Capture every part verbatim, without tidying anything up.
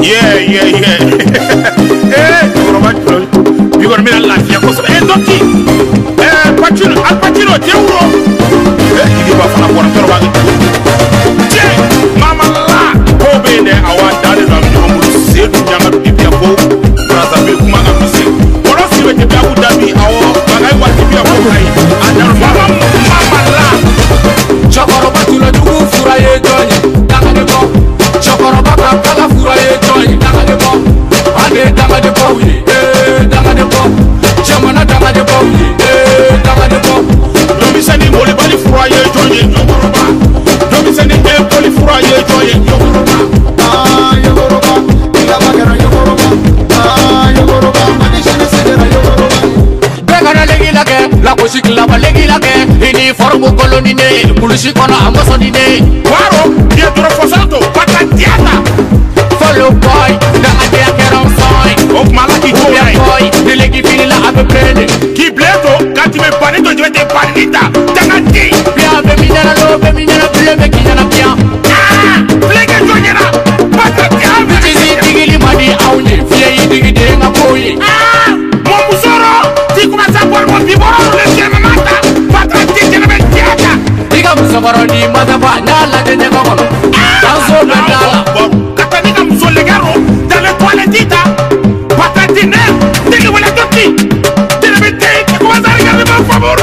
Yeah, yeah, yeah. Eh, Yoruba Cholo. You got me a laugh. You go so eh doki. Eh, Pacino, Al Pacino, Teuro. Eh, you go for a quarter Yoruba. Jay, Mama La. Go be there. I want that is a new say to Jama Bibia Go. Brother Bill Kuma Amuse. What else you make Abu Dhabi? Our Bagai want to be a boy. And then Mama Mama La. Chokoroba Cholo Dugu Furaye Johnny. Danga de Bo. Chokoroba Kala Furaye Johnny. Danga de Bo. Ande Danga de Bo. Eh, Danga de Bo. Jamana Danga de Bo. Eh, Danga de Bo. Don't send him only body Furaye Johnny. Yoruba. Don't send him only Furaye Johnny. Yoruba. Ah, Yoruba. Ila bagara Yoruba. Ah, Yoruba. Manishana sedera Yoruba. Begara legi lage, la koshikla ba legi lage. Ini formu koloni ne, kulushi kono amosoni ne. Waro, dia duro fosato, patatiata. Follow boy, danga dia keron soy. Ok malaki Uya joy. boy, delegi fini la abe prene. Ki bleto, quand tu me parles, tu vas te parler. Tangati. Bia be minera lo, be minera bile be kinana bia. Ah, blege joyera. Patatiata. Bizi digili madi aunye, fie digi denga boy. Ah, mon musoro. Tu commences à boire mon biboro, le chien me mata. Patatiata, ne me tiata. Diga musabaro ni madaba, nala de negono. Anzo bedala. Katanika musolegaro, dans les toilettes. Patatine, dès que vous l'avez dit. Tu ne me dis, tu commences à regarder mon favor.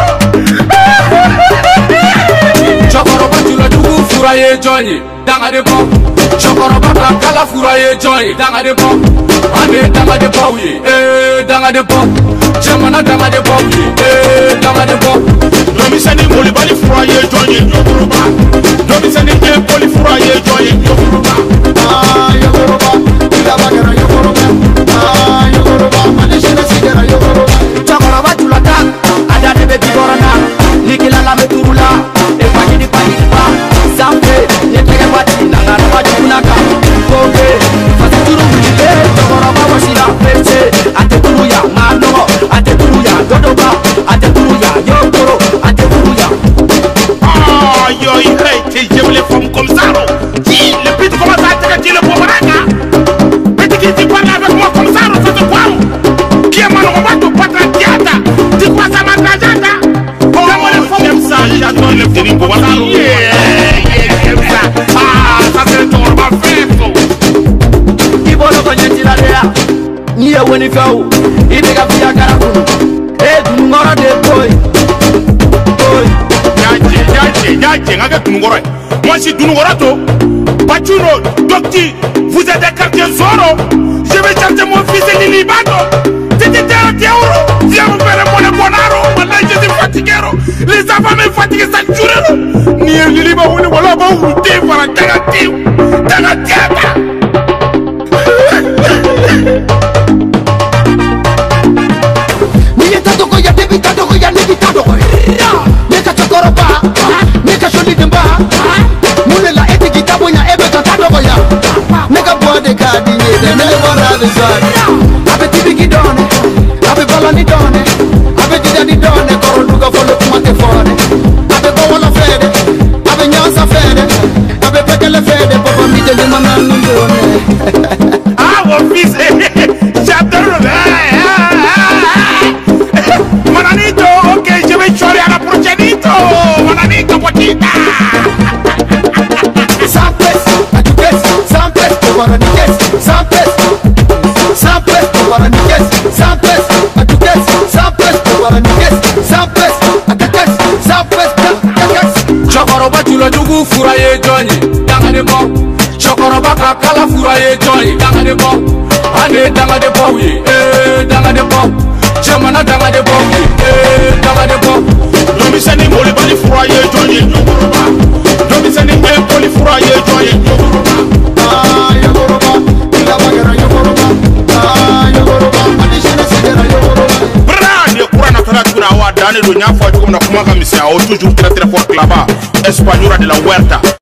Chokoroba Cholo Dugu Furaye Johnny. Danga de Bo. Chokoroba Kala Furaye Johnny. Danga de Bo. Ande Danga de Bo. Eh, Danga de Bo. Jamana Danga de Bo. Eh, Danga de Bo. Don't be sending holy body Furaye Johnny. Yoruba. Don't be sending holy Furaye Johnny. Yoruba. Ah, Yoruba. Ila bagara Yoruba. Ah, Yoruba. Manishana sedera Yoruba. Chokoroba Cholo Ta. Ada de Beti Gorana. Nikila la meturula. E pagini pagini pa. Sampe. Nyetege pati. Nanga na pati kunaka. Koke. Fati turu mujile. Chokoroba wasila. Peche. Ate turuya. Mano. Ate turuya. Dodoba. Ate turuya. Yokoro. Ate turuya. Ah, yo, il hey, j'aime les femmes comme ça. Qui le pit commence à attaquer le pauvre ranga. Petit qui parle avec moi comme ça, ça te quoi? Qui est mon nom de patatiata? Tu crois ça m'attendait? Oh, j'aime ça, j'adore le petit pour ça. Yeah, yeah, j'aime ça. Ah, ça c'est le tour, ma fête. Ibolo konyeti la dea. Niye weni fau. Idega via karakunu. Eh, dunungora de boy. Boy. Yaje, yaje, yaje, ngake Dunungoro. Moi, je suis Dunungorato. Pacino, Dokti, vous êtes des quartiers Zoro. Je vais chercher mon fils Lili Bato. Titi Tero Teuro. Viens me faire mon bonaro. Maintenant, je suis fatigué. Les enfants me fatiguent, ça dure. Ni Lili Baouli, voilà, Baouli, voilà, Tagati. Tagatiata. Niye tado ko ya debi tado ko ya nebi tado ko. Neka chokoroba. Neka sholi demba. Mune la eti kitabo nya ebe tado ko ya. Neka bode kadi nye de ne bora bizari. Abe tibi kidone. Abe bala ni done. Abe dida ni done. Koro duga folo kumate fone. Abe bawala fede. Abe nyansa fede. Abe pekele fede. Papa mi de mama ndone. Ah, mon fils, j'adore. Mananito, ok, je vais chorer à la prochainito. Mananito, pochita. Samples, atuques, samples, tobaraniques, samples, samples, tobaraniques, samples, atuques, samples, tobaraniques, samples, atuques, samples, atuques. Chokoroba Cholo Dugu Furaye Johnny. Danga de Bo. Chokoroba Kala Furaye Johnny. Danga de Bo. Ande Danga de Bo. Eh, Danga de Bo. Jamana Danga de Bo. Eh, Danga de Bo. Don't be sending holy body Furaye Johnny. Yoruba. Don't be sending holy Furaye Johnny. Yoruba. Ah, Yoruba, ila bagara Yoruba. Ah, Yoruba, manishana sedera Yoruba. Brand, kura na tara tuna wa dani do nyafa tuko na kumaka misia o toujours très très fort là-bas. Espagnol de la Huerta.